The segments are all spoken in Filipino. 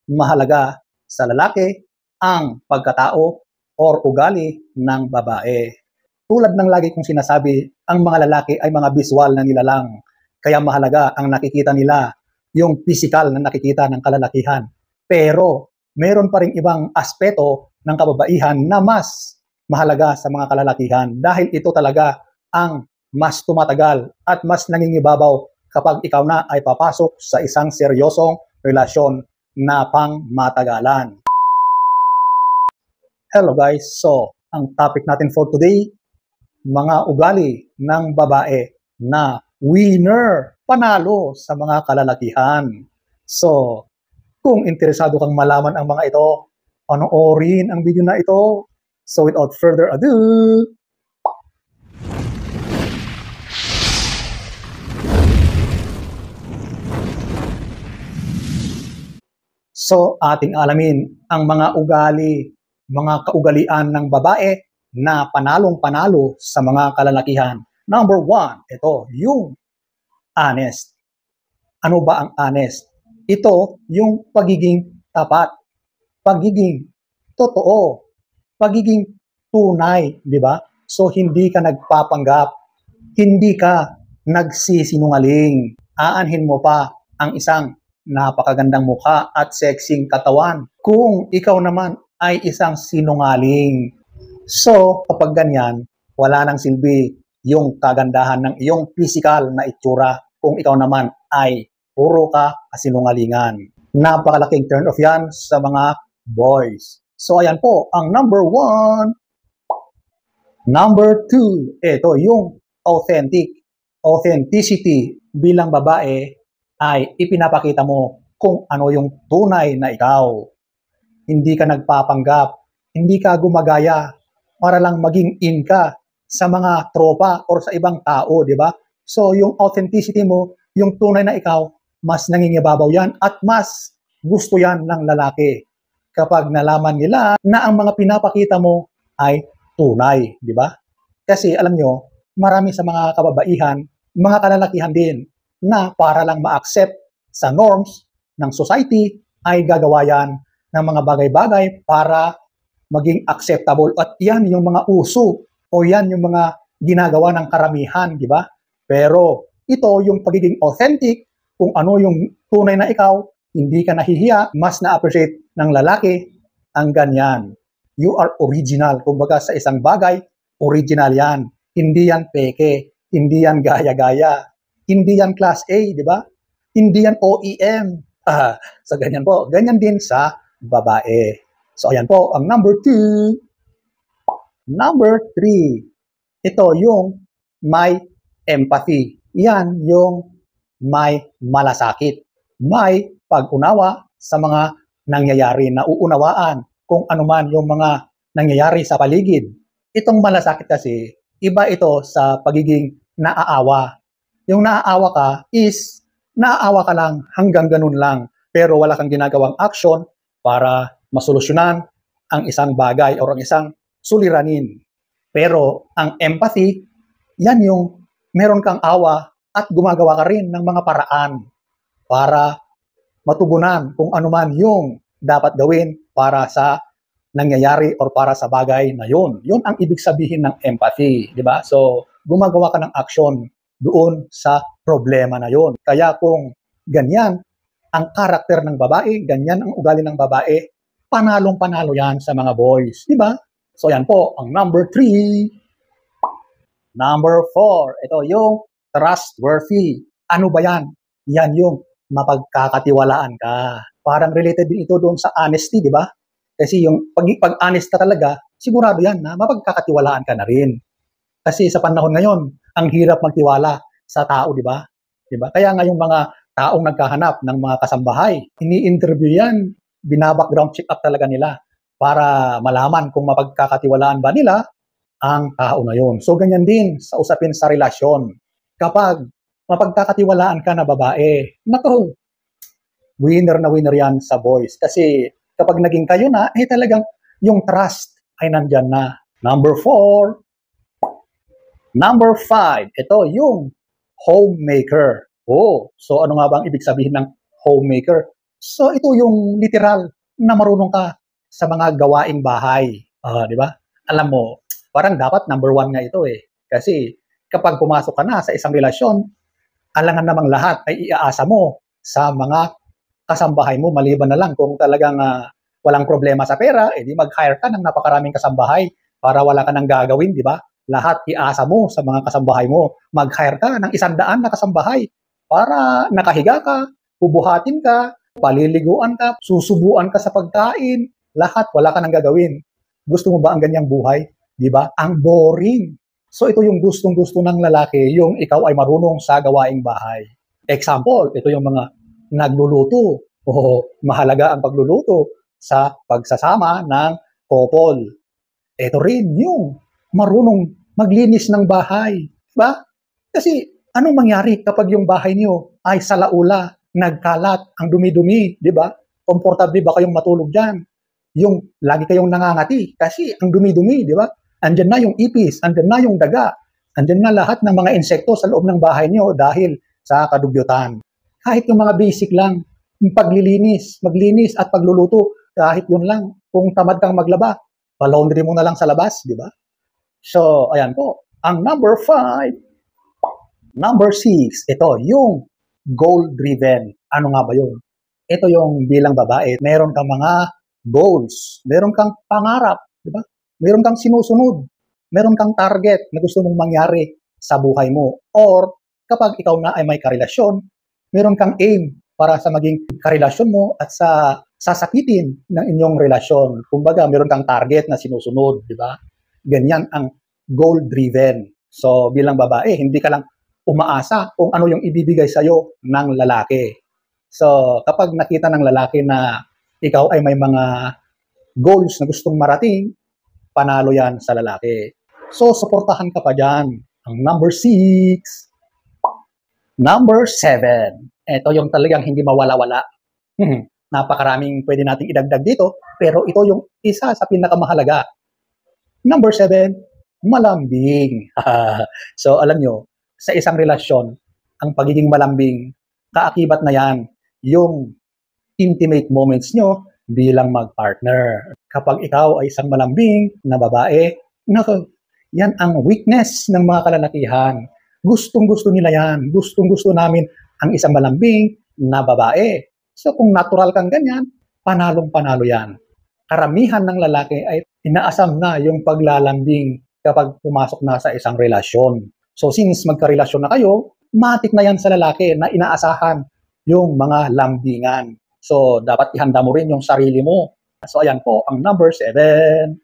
mahalaga sa lalaki ang pagkatao or ugali ng babae. Tulad ng lagi kong sinasabi, ang mga lalaki ay mga visual na nilalang. Kaya mahalaga ang nakikita nila, yung physical na nakikita ng kalalakihan. Pero meron pa ring ibang aspeto ng kababaihan na mas mahalaga sa mga kalalakihan dahil ito talaga ang mas tumatagal at mas nangingibabaw kapag ikaw na ay papasok sa isang seryosong relasyon na pangmatagalan. Hello guys, so ang topic natin for today, mga ugali ng babae na winner, panalo sa mga kalalakihan. So, kung interesado kang malaman ang mga ito, panoorin ang video na ito. So without further ado, so ating alamin ang mga ugali, mga kaugalian ng babae na panalong-panalo sa mga kalalakihan. Number 1, ito yung honest. Ano ba ang honest? Ito yung pagiging tapat, pagiging totoo, pagiging tunay, di ba? So hindi ka nagpapanggap, hindi ka nagsisinungaling. Aanhin mo pa ang isang napakagandang mukha at sexing katawan kung ikaw naman ay isang sinungaling. So, kapag ganyan, wala nang silbi yung kagandahan ng iyong physical na itsura kung ikaw naman ay puro ka kasinungalingan. Napakalaking turn off yan sa mga boys. So, ayan po, ang number 1. Number 2, ito yung authentic. Authenticity bilang babae ay ipinapakita mo kung ano yung tunay na ikaw. Hindi ka nagpapanggap, hindi ka gumagaya para lang maging in ka sa mga tropa or sa ibang tao, di ba? So, yung authenticity mo, yung tunay na ikaw, mas nangingibabaw yan at mas gusto yan ng lalaki kapag nalaman nila na ang mga pinapakita mo ay tunay, di ba? Kasi alam nyo, marami sa mga kababaihan, mga kalalakihan din, na para lang ma-accept sa norms ng society, ay gagawa yan ng mga bagay-bagay para maging acceptable. At yan yung mga uso o yan yung mga ginagawa ng karamihan, di ba? Pero ito yung pagiging authentic, kung ano yung tunay na ikaw, hindi ka nahihiya, mas na-appreciate ng lalaki ang ganyan. You are original. Kumbaga sa isang bagay, original yan. Hindi yan peke. Hindi yan gaya-gaya. Hindi yan class A, di ba? Hindi yan OEM. So ganyan po. Ganyan din sa babae. So ayan po, ang number 2. Number 3. Ito yung may empathy. Yan yung may malasakit. May pag-unawa sa mga nangyayari, na uunawaan kung anuman yung mga nangyayari sa paligid. Itong malasakit kasi, iba ito sa pagiging naaawa. Yung naaawa ka is, naaawa ka lang hanggang ganun lang, pero wala kang ginagawang action para masolusyonan ang isang bagay o ang isang suliranin. Pero ang empathy, yan yung meron kang awa at gumagawa ka rin ng mga paraan para matugunan kung anuman yung dapat gawin para sa nangyayari or para sa bagay na yun. Yun ang ibig sabihin ng empathy, di ba? So, gumagawa ka ng action doon sa problema na yun. Kaya kung ganyan ang karakter ng babae, ganyan ang ugali ng babae, panalong-panalo yan sa mga boys, di ba? So, yan po, ang number 3. Number 4, ito yung trustworthy. Ano ba yan? Yan yung mapagkakatiwalaan ka. Parang related din ito doon sa honesty, di ba? Kasi yung pag-honest ka talaga, sigurado yan na mapagkakatiwalaan ka na rin. Kasi sa panahon ngayon, ang hirap magtiwala sa tao, di ba? Di ba? Kaya nga yung mga taong nagkahanap ng mga kasambahay, ini-interview yan, binabackground check up talaga nila para malaman kung mapagkakatiwalaan ba nila ang tao na yun. So ganyan din sa usapin sa relasyon. Kapag mapagkakatiwalaan ka na babae, naku, winner na winner yan sa boys. Kasi kapag naging kayo na, talagang yung trust ay nandyan na. Number 4. Number 5. Ito yung homemaker. Oh, so ano nga bang ibig sabihin ng homemaker? So ito yung literal na marunong ka sa mga gawaing bahay. Di ba? Alam mo, parang dapat number one nga ito eh. Kasi kapag pumasok ka na sa isang relasyon, alangan namang lahat ay iaasa mo sa mga kasambahay mo maliban na lang kung talagang walang problema sa pera, edi mag-hire ka ng napakaraming kasambahay para wala ka nang gagawin, di ba? Lahat iasa mo sa mga kasambahay mo. Mag-hire ka ng 100 na kasambahay para nakahiga ka, bubuhatin ka, paliliguan ka, susubuan ka sa pagkain, lahat wala ka nang gagawin. Gusto mo ba ang ganyang buhay? Di ba? Ang boring. So ito yung gustong-gusto ng lalaki, yung ikaw ay marunong sa gawaing bahay. Example, ito yung mga nagluluto. Mahalaga ang pagluluto sa pagsasama ng couple. Ito rin yung marunong maglinis ng bahay. Diba? Kasi anong mangyari kapag yung bahay niyo ay salaula, nagkalat, ang dumi-dumi, di ba? Komportable ba kayong matulog dyan? Yung lagi kayong nangangati kasi ang dumi-dumi, di ba? Andyan na yung ipis, andyan na yung daga, andyan na lahat ng mga insekto sa loob ng bahay niyo dahil sa kadugyutan. Kahit yung mga basic lang, yung paglilinis, maglinis at pagluluto, kahit yun lang, kung tamad kang maglaba, pa-laundry mo na lang sa labas, di ba? So, ayan po. Ang number 5, number 6, ito, yung goal-driven. Ano nga ba yun? Ito yung bilang babae, meron kang mga goals, meron kang pangarap, di ba? Meron kang sinusunod, meron kang target na gusto mong mangyari sa buhay mo. Or kapag ikaw na ay may karelasyon, meron kang aim para sa maging karelasyon mo at sa sasakitin ng inyong relasyon. Kumbaga, meron kang target na sinusunod, di ba? Ganyan ang goal-driven. So, bilang babae, hindi ka lang umaasa kung ano yung ibibigay sa'yo ng lalaki. So, kapag nakita ng lalaki na ikaw ay may mga goals na gustong marating, panalo yan sa lalaki. So, suportahan ka pa dyan. Ang number 6. Number 7. Ito yung talagang hindi mawala-wala. Napakaraming pwede nating idagdag dito, pero ito yung isa sa pinakamahalaga. Number 7, malambing. So, alam nyo, sa isang relasyon, ang pagiging malambing, kaakibat na yan yung intimate moments nyo bilang mag-partner. Kapag ikaw ay isang malambing na babae, naku, yan ang weakness ng mga kalalakihan. Gustong-gusto nila yan. Gustong-gusto namin ang isang malambing na babae. So kung natural kang ganyan, panalong-panalo yan. Karamihan ng lalaki ay inaasam na yung paglalambing kapag pumasok na sa isang relasyon. So since magkarelasyon na kayo, matik na yan sa lalaki na inaasahan yung mga lambingan. So, dapat ihanda mo rin yung sarili mo. So, ayan po, ang number 7.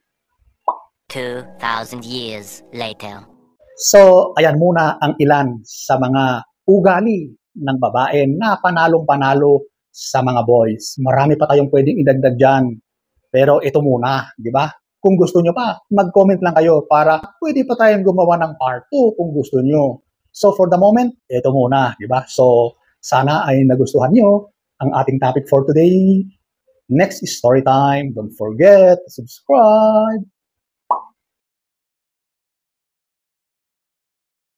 2,000 years later. So, ayan muna ang ilan sa mga ugali ng babae na panalong-panalo sa mga boys. Marami pa tayong pwedeng idagdag dyan. Pero ito muna, di ba? Kung gusto nyo pa, mag-comment lang kayo para pwede pa tayong gumawa ng part 2 kung gusto nyo. So, for the moment, ito muna, di ba? So, sana ay nagustuhan nyo ang ating topic for today. Next is story time. Don't forget to subscribe.